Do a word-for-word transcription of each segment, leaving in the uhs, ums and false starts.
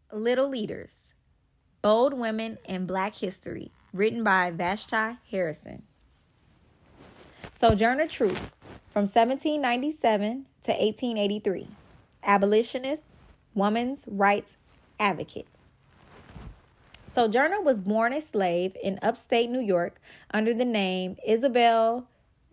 Little Leaders, Bold Women in Black History, written by Vashti Harrison. Sojourner Truth, from seventeen ninety-seven to eighteen eighty-three, abolitionist, women's rights advocate. Sojourner was born a slave in upstate New York under the name Isabel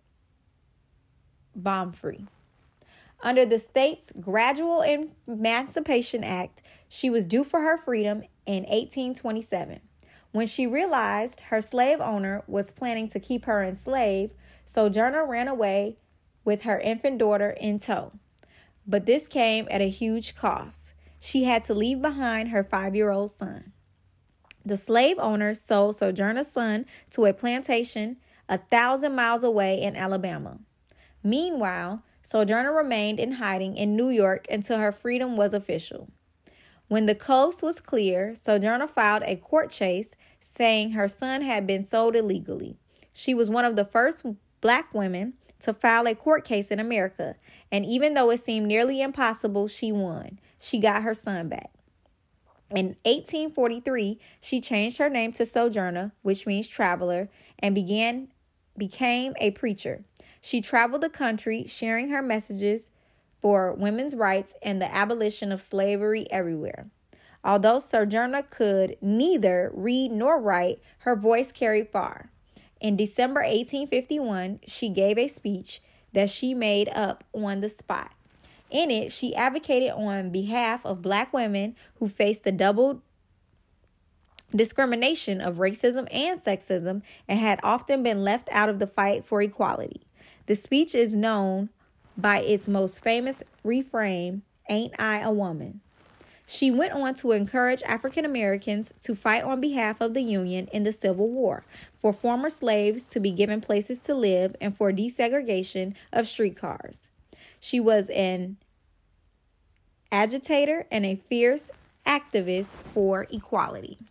Baumfree. Under the state's Gradual Emancipation Act, she was due for her freedom in eighteen twenty-seven. When she realized her slave owner was planning to keep her enslaved, Sojourner ran away with her infant daughter in tow. But this came at a huge cost. She had to leave behind her five-year-old son. The slave owner sold Sojourner's son to a plantation a thousand miles away in Alabama. Meanwhile, Sojourner remained in hiding in New York until her freedom was official. When the coast was clear, Sojourner filed a court case saying her son had been sold illegally. She was one of the first black women to file a court case in America, and even though it seemed nearly impossible, she won. She got her son back. In eighteen forty-three, she changed her name to Sojourner, which means traveler, and began became a preacher. She traveled the country sharing her messages for women's rights and the abolition of slavery everywhere. Although Sojourner could neither read nor write, her voice carried far. In December eighteen fifty-one, she gave a speech that she made up on the spot. In it, she advocated on behalf of black women who faced the double discrimination of racism and sexism and had often been left out of the fight for equality. The speech is known by its most famous refrain, "Ain't I a woman?" She went on to encourage African Americans to fight on behalf of the Union in the Civil War, for former slaves to be given places to live, and for desegregation of streetcars. She was an agitator and a fierce activist for equality.